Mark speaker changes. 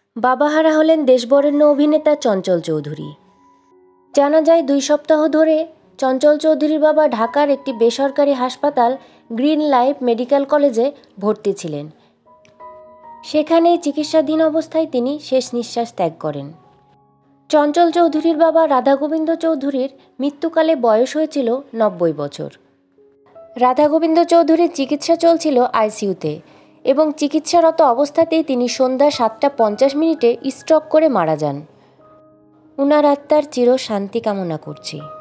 Speaker 1: বাবাহারা হলেন দেশবরেণ্য অভিনেতা চঞ্চল চৌধুরী। জানা যায় 2 সপ্তাহ ধরে চঞ্চল চৌধুরীর বাবা ঢাকার একটি বেসরকারি হাসপাতাল গ্রিন লাইফ মেডিকেল কলেজে ভর্তি ছিলেন। সেখানেই চিকিৎসাধীন অবস্থায় তিনি শেষ নিঃশ্বাস ত্যাগ করেন। চঞ্চল চৌধুরীর বাবা রাধাগোবিন্দ চৌধুরীর মৃত্যুকালে বয়স হয়েছিল 90 বছর। রাধাগোবিন্দ চৌধুরীর চিকিৎসা চলছিল আইসিইউতে এবং চিকিৎসারত অবস্থাতেই তিনি সন্ধ্যা 7:50 স্ট্রোক করে মারা যান। উনার আত্মার চির শান্তি কামনা করছি।